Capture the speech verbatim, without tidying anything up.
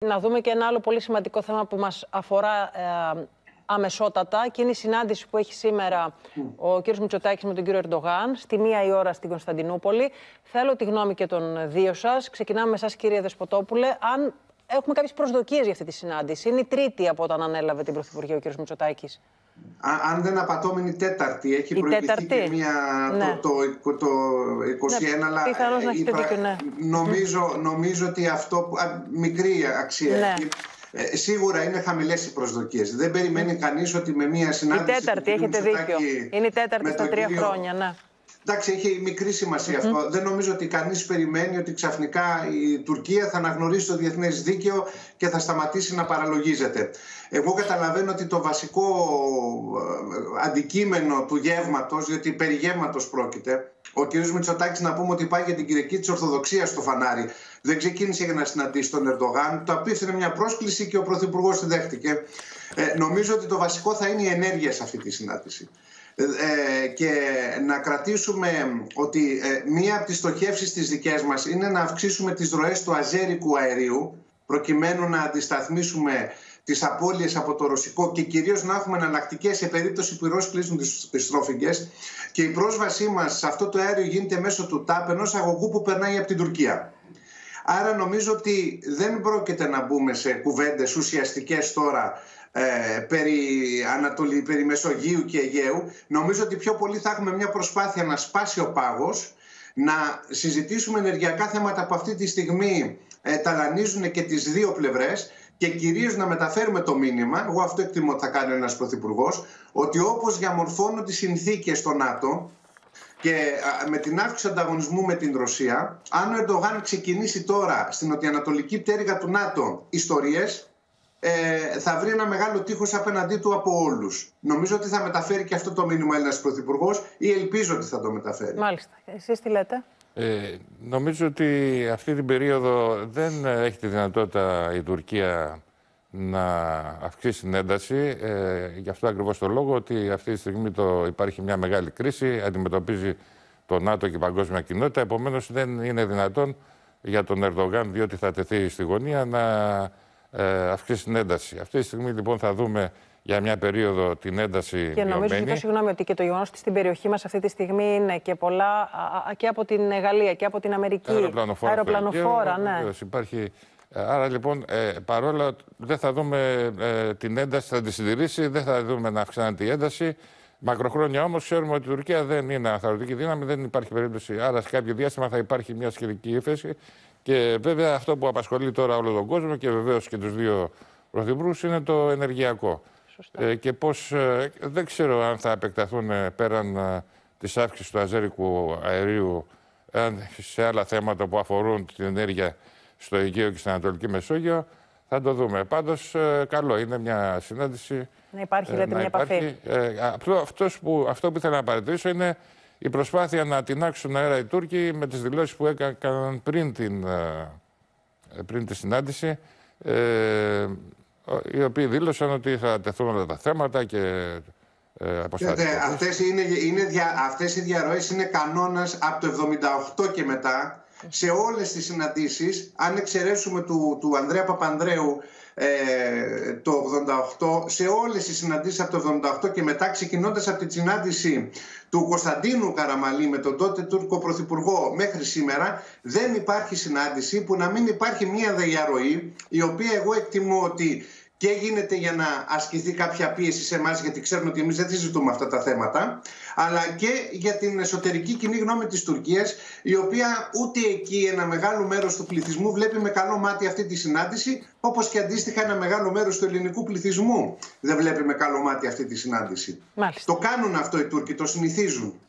να δούμε και ένα άλλο πολύ σημαντικό θέμα που μας αφορά ε, αμεσότατα, και είναι η συνάντηση που έχει σήμερα mm. ο κ. Μητσοτάκης με τον κύριο Ερντογάν στη μία η ώρα στην Κωνσταντινούπολη. Θέλω τη γνώμη και των δύο σας. Ξεκινάμε με εσάς, κύριε Δεσποτόπουλε. Αν έχουμε κάποιες προσδοκίες για αυτή τη συνάντηση. Είναι η τρίτη από όταν ανέλαβε την Πρωθυπουργία ο κ. Μητσοτάκης. Αν δεν απατώμενη τέταρτη, έχει η προηγηθεί τέταρτη. και μία Ναι. το, το, το είκοσι ένα, ναι, αλλά πιθανώς να έχετε δίκιο, ναι. νομίζω, νομίζω ότι αυτό μικρή αξία ναι. έχει. Ε, σίγουρα είναι χαμηλές οι προσδοκίες. Δεν περιμένει κανείς ότι με μία συνάντηση. Η τέταρτη, έχετε δίκιο. Είναι η τέταρτη στα τρία κύριο... χρόνια, ναι. Εντάξει, έχει μικρή σημασία mm-hmm. αυτό. Δεν νομίζω ότι κανείς περιμένει ότι ξαφνικά η Τουρκία θα αναγνωρίσει το διεθνές δίκαιο και θα σταματήσει να παραλογίζεται. Εγώ καταλαβαίνω ότι το βασικό αντικείμενο του γεύματος, διότι περί γεύματος πρόκειται, ο κ. Μητσοτάκης, να πούμε ότι πάει για την Κυριακή της Ορθοδοξίας στο φανάρι. Δεν ξεκίνησε για να συναντήσει τον Ερντογάν, το απίφθινε μια πρόσκληση και ο Πρωθυπουργός τη δέχτηκε. Ε, νομίζω ότι το βασικό θα είναι η ενέργεια σε αυτή τη συνάντηση. Ε, και να κρατήσουμε ότι ε, μία από τις στοχεύσεις της δικές μας είναι να αυξήσουμε τις ροές του αζέρικου αερίου, προκειμένου να αντισταθμίσουμε τις απώλειες από το ρωσικό και κυρίως να έχουμε εναλλακτικές σε περίπτωση που οι Ρώσοι κλείσουν τις, τις τρόφιγγες, και η πρόσβασή μας σε αυτό το αέριο γίνεται μέσω του ΤΑΠ, ενός αγωγού που περνάει από την Τουρκία. Άρα νομίζω ότι δεν πρόκειται να μπούμε σε κουβέντες ουσιαστικές τώρα ε, περί, Ανατολή, περί Μεσογείου και Αιγαίου. Νομίζω ότι πιο πολύ θα έχουμε μια προσπάθεια να σπάσει ο πάγος, να συζητήσουμε ενεργειακά θέματα που αυτή τη στιγμή ε, ταλανίζουν και τις δύο πλευρές, και κυρίως να μεταφέρουμε το μήνυμα, εγώ αυτό εκτιμώ ότι θα κάνει ένας πρωθυπουργός, ότι όπως διαμορφώνουν τις συνθήκες στο ΝΑΤΟ και με την αύξηση ανταγωνισμού με την Ρωσία, αν ο Ερντογάν ξεκινήσει τώρα στην νοτιοανατολική πτέρυγα του ΝΑΤΟ ιστορίες, ε, θα βρει ένα μεγάλο τείχος απέναντί του από όλους. Νομίζω ότι θα μεταφέρει και αυτό το μήνυμα Έλληνας πρωθυπουργός, ή ελπίζω ότι θα το μεταφέρει. Μάλιστα. Εσείς τι λέτε? Ε, νομίζω ότι αυτή την περίοδο δεν έχει τη δυνατότητα η Τουρκία να αυξήσει την ένταση. Ε, γι' αυτό ακριβώς το λόγο ότι αυτή τη στιγμή το, υπάρχει μια μεγάλη κρίση, αντιμετωπίζει το ΝΑΤΟ και η παγκόσμια κοινότητα. Επομένως δεν είναι δυνατόν για τον Ερντογάν, διότι θα τεθεί στη γωνία, να ε, αυξήσει την ένταση. Αυτή τη στιγμή λοιπόν θα δούμε για μια περίοδο την ένταση και νομίζω, ζητώ συγγνώμη, ότι και το γεγονός ότι στην περιοχή μας αυτή τη στιγμή είναι και πολλά και από την Γαλλία και από την Αμερική. Αεροπλανοφόρα. Αεροπλανοφόρα, ναι. Υπάρχει. Άρα λοιπόν, ε, παρόλα δεν θα δούμε ε, την ένταση, θα τη συντηρήσει, δεν θα δούμε να αυξάνεται η ένταση. Μακροχρόνια όμως ξέρουμε ότι η Τουρκία δεν είναι αθαρρωτική δύναμη, δεν υπάρχει περίπτωση. Άρα σε κάποιο διάστημα θα υπάρχει μια σχετική ύφεση. Και βέβαια αυτό που απασχολεί τώρα όλο τον κόσμο και βεβαίως και τους δύο πρωθυπουργούς είναι το ενεργειακό. Ε, και πώς, ε, δεν ξέρω αν θα επεκταθούν ε, πέραν ε, της αύξησης του αζέρικου αερίου ε, σε άλλα θέματα που αφορούν την ενέργεια στο Αιγαίο και στην Ανατολική Μεσόγειο. Θα το δούμε. Πάντως, ε, καλό είναι μια συνάντηση. Να υπάρχει, λέτε, ε, να μια υπάρχει. επαφή. Ε, αυτό, που, αυτό που ήθελα να παρατηρήσω είναι η προσπάθεια να τινάξουν αέρα οι Τούρκοι με τις δηλώσεις που έκαναν πριν, την, ε, πριν τη συνάντηση. Ε, οι οποίοι δήλωσαν ότι θα τεθούν όλα τα θέματα και ε, αποστάσεις. Αυτές, είναι, είναι δια, αυτές οι διαρροές είναι κανόνας από το εβδομήντα οκτώ και μετά σε όλες τις συναντήσεις, αν εξαιρέσουμε του, του Ανδρέα Παπανδρέου ε, το ογδόντα οκτώ, σε όλες τις συναντήσεις από το εβδομήντα οκτώ και μετά, ξεκινώντας από τη συνάντηση του Κωνσταντίνου Καραμαλή με τον τότε Τούρκο Πρωθυπουργό μέχρι σήμερα, δεν υπάρχει συνάντηση που να μην υπάρχει μια διαρροή, η οποία εγώ εκτιμώ ότι και γίνεται για να ασκηθεί κάποια πίεση σε εμάς, γιατί ξέρουν ότι εμείς δεν συζητούμε αυτά τα θέματα, αλλά και για την εσωτερική κοινή γνώμη της Τουρκίας, η οποία ούτε εκεί ένα μεγάλο μέρος του πληθυσμού βλέπει με καλό μάτι αυτή τη συνάντηση, όπως και αντίστοιχα ένα μεγάλο μέρος του ελληνικού πληθυσμού δεν βλέπει με καλό μάτι αυτή τη συνάντηση. Μάλιστα. Το κάνουν αυτό οι Τούρκοι, το συνηθίζουν.